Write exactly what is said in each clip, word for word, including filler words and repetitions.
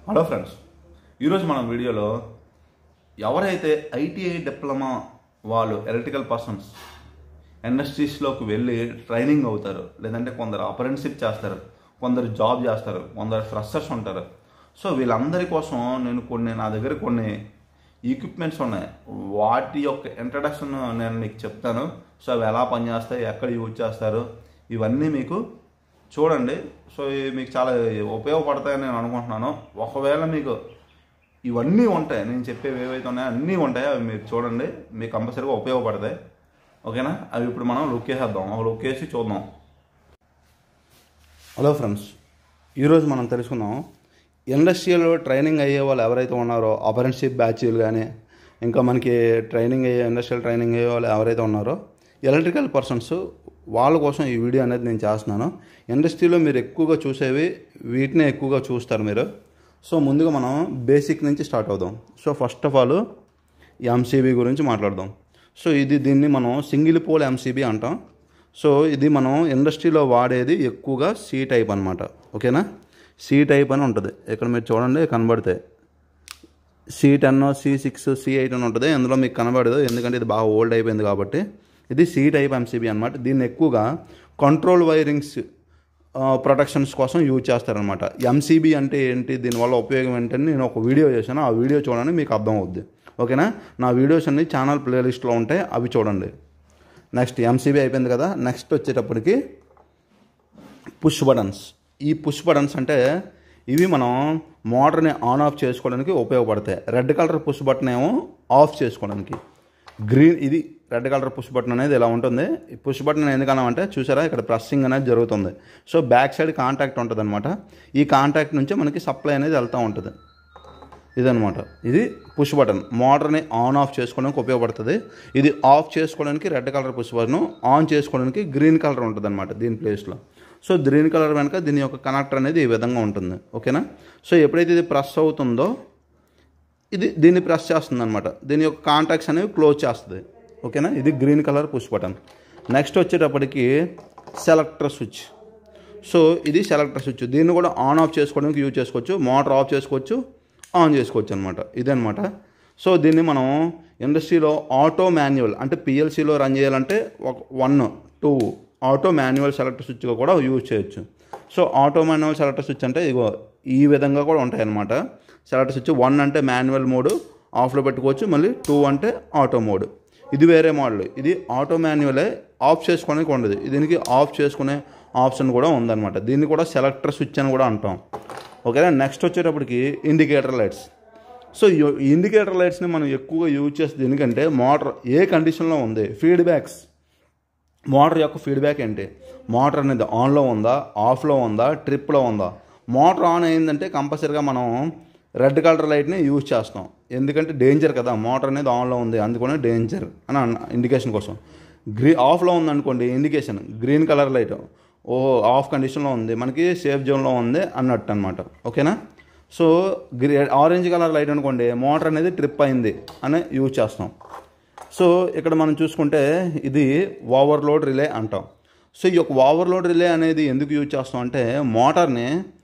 Hello friends, ఈరోజు మనం వీడియోలో ఎవరైతే ఐటీఐ డిప్లొమా వాళ్ళు ఎలక్ట్రికల్ పర్సన్స్ ఇండస్ట్రీస్లోకి వెళ్ళి ట్రైనింగ్ అవుతారు, లేదంటే కొందరు అప్రెంటిస్‌షిప్ చేస్తారు, కొందరు జాబ్ చేస్తారు, కొందరు ఫ్రెషర్స్ ఉంటారు. సో వీళ్ళందరి కోసం నేను కొన్ని నా దగ్గర కొన్ని ఎక్విప్మెంట్స్ ఉన్నాయి. వాటి యొక్క ఇంట్రడక్షన్ నేను మీకు చెప్తాను. సో అవి ఎలా పనిచేస్తాయి, ఎక్కడ యూజ్ చేస్తారు, ఇవన్నీ మీకు చూడండి. సో ఇవి మీకు చాలా ఉపయోగపడతాయని నేను అనుకుంటున్నాను. ఒకవేళ మీకు ఇవన్నీ ఉంటాయి, నేను చెప్పేవి ఏవైతే ఉన్నాయో అన్నీ ఉంటాయి, అవి మీరు చూడండి, మీకు కంపల్సరీగా ఉపయోగపడతాయి. ఓకేనా? అవి ఇప్పుడు మనం లుక్ వేసేద్దాం, ఒక లుక్ వేసి చూద్దాం. హలో ఫ్రెండ్స్, ఈరోజు మనం తెలుసుకుందాం ఇండస్ట్రియల్లో ట్రైనింగ్ అయ్యే వాళ్ళు ఎవరైతే ఉన్నారో, అప్రెంటిస్‌షిప్ బ్యాచీలు కానీ ఇంకా మనకి ట్రైనింగ్ అయ్యే ఇండస్ట్రియల్ ట్రైనింగ్ అయ్యే వాళ్ళు ఎవరైతే ఉన్నారో ఎలక్ట్రికల్ పర్సన్స్, వాళ్ళ కోసం ఈ వీడియో అనేది నేను చేస్తున్నాను. ఇండస్ట్రీలో మీరు ఎక్కువగా చూసేవి వీటినే ఎక్కువగా చూస్తారు మీరు. సో ముందుగా మనం బేసిక్ నుంచి స్టార్ట్ అవుదాం. So first of all MCB గురించి మాట్లాడదాం. సో ఇది దీన్ని మనం సింగిల్ పోల్ ఎంసీబీ అంటాం. సో ఇది మనం ఇండస్ట్రీలో వాడేది ఎక్కువగా సి టైప్ అనమాట. ఓకేనా? సి టైప్ అని ఉంటుంది. ఇక్కడ మీరు చూడండి కనబడతాయి. C ten C six C eight అని ఉంటుంది. అందులో మీకు కనబడదు, ఎందుకంటే ఇది బాగా ఓల్డ్ అయిపోయింది కాబట్టి. ఇది సి టైప్ ఎంసీబీ అనమాట. దీన్ని ఎక్కువగా కంట్రోల్ వైరింగ్స్ ప్రొటెక్షన్స్ కోసం యూజ్ చేస్తారనమాట. ఎంసీబీ అంటే ఏంటి, దీనివల్ల ఉపయోగం ఏంటని నేను ఒక వీడియో చేశాను. ఆ వీడియో చూడండి, మీకు అర్థం అవుద్ది. ఓకేనా? నా వీడియోస్ అన్ని ఛానల్ ప్లేలిస్ట్లో ఉంటాయి, అవి చూడండి. నెక్స్ట్ ఎంసీబీ అయిపోయింది కదా. నెక్స్ట్ వచ్చేటప్పటికి పుష్ బటన్స్. ఈ పుష్ బటన్స్ అంటే ఇవి మనం మోటార్ని ఆన్ ఆఫ్ చేసుకోవడానికి ఉపయోగపడతాయి. రెడ్ కలర్ పుష్ బటన్ ఏమో ఆఫ్ చేసుకోవడానికి, గ్రీన్ ఇది రెడ్ కలర్ పుష్ బటన్ అనేది ఇలా ఉంటుంది. ఈ పుష్ బటన్ ఎందుకన్నామంటే చూసారా, ఇక్కడ ప్రెస్సింగ్ అనేది జరుగుతుంది. సో బ్యాక్ సైడ్ కాంటాక్ట్ ఉంటుంది అనమాట. ఈ కాంటాక్ట్ నుంచి మనకి సప్లై అనేది వెళ్తూ ఉంటుంది. ఇదనమాట, ఇది పుష్ బటన్. మోటార్ని ఆన్ ఆఫ్ చేసుకోవడానికి ఉపయోగపడుతుంది. ఇది ఆఫ్ చేసుకోవడానికి red colour push button, on చేసుకోవడానికి గ్రీన్ కలర్ ఉంటుంది అనమాట దీని ప్లేస్లో. సో గ్రీన్ కలర్ వెనక దీని యొక్క కనెక్టర్ అనేది ఈ విధంగా ఉంటుంది. ఓకేనా? సో ఎప్పుడైతే ఇది ప్రెస్ అవుతుందో ఇది దీన్ని ప్రెస్ చేస్తుంది అనమాట. దీని యొక్క కాంటాక్ట్స్ అనేవి క్లోజ్ చేస్తుంది. ఓకేనా? ఇది green colour push button. Next వచ్చేటప్పటికి సెలెక్టర్ స్విచ్. సో ఇది సెలెక్టర్ స్విచ్. దీన్ని కూడా ఆన్ ఆఫ్ చేసుకోవడానికి యూజ్ చేసుకోవచ్చు, మోటార్ ఆఫ్ చేసుకోవచ్చు, ఆన్ చేసుకోవచ్చు అనమాట. ఇదనమాట. సో దీన్ని మనం ఇండస్ట్రీలో ఆటో మాన్యువల్ అంటే పిఎల్సీలో రన్ చేయాలంటే ఒక one two auto manual selector స్విచ్గా కూడా యూజ్ చేయొచ్చు. So auto manual selector switch అంటే ఇగో ఈ విధంగా కూడా ఉంటాయి అన్నమాట. సెలెక్టర్ స్విచ్ వన్ అంటే మాన్యువల్ మోడ్ ఆఫ్లో పెట్టుకోవచ్చు, మళ్ళీ టూ అంటే ఆటో మోడ్. ఇది వేరే మోడల్. ఇది ఆటో మాన్యువలే, ఆఫ్ చేసుకోవడానికి ఉండదు. దీనికి ఆఫ్ చేసుకునే ఆప్షన్ కూడా ఉందన్నమాట. దీన్ని కూడా సెలెక్టర్ స్విచ్ అని కూడా అంటాం. ఓకేనా? నెక్స్ట్ వచ్చేటప్పటికి ఇండికేటర్ లైట్స్. సో ఈ ఇండికేటర్ లైట్స్ని మనం ఎక్కువగా యూజ్ చేస్తుంది ఎందుకంటే మోటార్ ఏ కండిషన్లో ఉంది, ఫీడ్బ్యాక్స్, మోటార్ యొక్క ఫీడ్బ్యాక్ ఏంటి, మోటార్ అనేది ఆన్లో ఉందా, ఆఫ్లో ఉందా, ట్రిప్లో ఉందా. మోటార్ ఆన్ అయిందంటే కంపల్సరీగా మనం రెడ్ కలర్ లైట్ని యూజ్ చేస్తాం, ఎందుకంటే డేంజర్ కదా, మోటార్ అనేది ఆన్లో ఉంది అందుకనే డేంజర్ అని ఇండికేషన్ కోసం. గ్రీ ఆఫ్లో ఉందనుకోండి ఇండికేషన్ గ్రీన్ కలర్ లైట్, ఓ ఆఫ్ కండిషన్లో ఉంది, మనకి సేఫ్ జోన్లో ఉంది అన్నట్టు అనమాట. ఓకేనా? సో గ్రీ ఆరెంజ్ కలర్ లైట్ అనుకోండి మోటార్ అనేది ట్రిప్ అయింది అని యూజ్ చేస్తాం. సో ఇక్కడ మనం చూసుకుంటే ఇది ఓవర్లోడ్ రిలే అంటాం. సో ఈ యొక్క ఓవర్లోడ్ రిలే అనేది ఎందుకు యూజ్ చేస్తాం అంటే మోటార్ని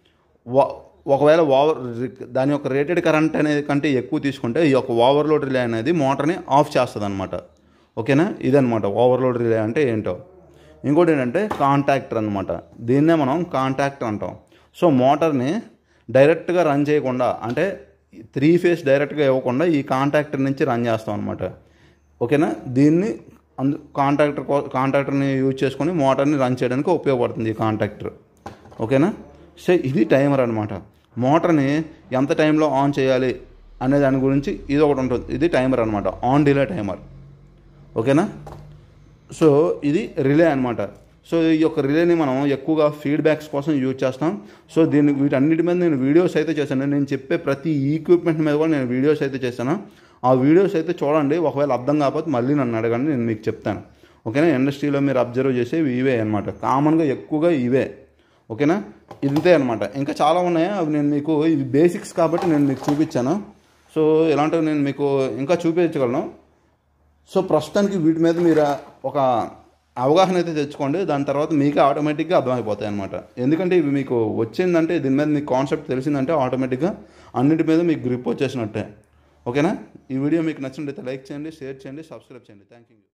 ఒకవేళ ఓవర్ దాని యొక్క రేటెడ్ కరెంట్ అనేది కంటే ఎక్కువ తీసుకుంటే ఈ యొక్క ఓవర్లోడ్ రిలే అనేది మోటార్ని ఆఫ్ చేస్తుంది అనమాట. ఓకేనా? ఇదనమాట ఓవర్లోడ్ రిలే అంటే ఏంటో. ఇంకోటి ఏంటంటే కాంటాక్టర్ అనమాట. దీన్నే మనం కాంటాక్టర్ అంటాం. సో మోటార్ని డైరెక్ట్గా రన్ చేయకుండా అంటే త్రీ ఫేస్ డైరెక్ట్గా ఇవ్వకుండా ఈ కాంటాక్టర్ నుంచి రన్ చేస్తాం అనమాట. ఓకేనా? దీన్ని అందు కాంటాక్టర్ కాంటాక్టర్ని యూజ్ చేసుకొని మోటార్ని రన్ చేయడానికి ఉపయోగపడుతుంది ఈ కాంటాక్టర్. ఓకేనా? సో ఇది టైమర్ అనమాట. మోటార్ని ఎంత టైంలో ఆన్ చేయాలి అనే దాని గురించి ఇది ఒకటి ఉంటుంది. ఇది టైమర్ అనమాట, ఆన్ డిలే టైమర్. ఓకేనా? సో ఇది రిలే అనమాట. సో ఈ యొక్క రిలేని మనం ఎక్కువగా ఫీడ్బ్యాక్స్ కోసం యూజ్ చేస్తాం. సో దీన్ని వీటన్నిటి మీద నేను వీడియోస్ అయితే చేశాను. నేను చెప్పే ప్రతి ఈక్విప్మెంట్ మీద కూడా నేను వీడియోస్ అయితే చేశాను. ఆ వీడియోస్ అయితే చూడండి. ఒకవేళ అర్థం కాకపోతే మళ్ళీ నన్ను అడగండి, నేను మీకు చెప్తాను. ఓకేనా? ఇండస్ట్రీలో మీరు అబ్జర్వ్ చేసేవి ఇవే అనమాట, కామన్గా ఎక్కువగా ఇవే. ఓకేనా? ఇంతే అనమాట. ఇంకా చాలా ఉన్నాయి, అవి నేను మీకు ఇవి బేసిక్స్ కాబట్టి నేను మీకు చూపించాను. సో ఇలాంటివి నేను మీకు ఇంకా చూపించగలను. సో ప్రస్తుతానికి వీటి మీద మీరు ఒక అవగాహన అయితే తెచ్చుకోండి. దాని తర్వాత మీకే ఆటోమేటిక్గా అర్థమైపోతాయి అనమాట. ఎందుకంటే ఇవి మీకు వచ్చిందంటే, దీని మీద మీకు కాన్సెప్ట్ తెలిసిందంటే ఆటోమేటిక్గా అన్నిటి మీద మీకు గ్రిప్ వచ్చేసినట్టే. ఓకేనా? ఈ వీడియో మీకు నచ్చినట్లయితే లైక్ చేయండి, షేర్ చేయండి, సబ్స్క్రైబ్ చేయండి. Thank you.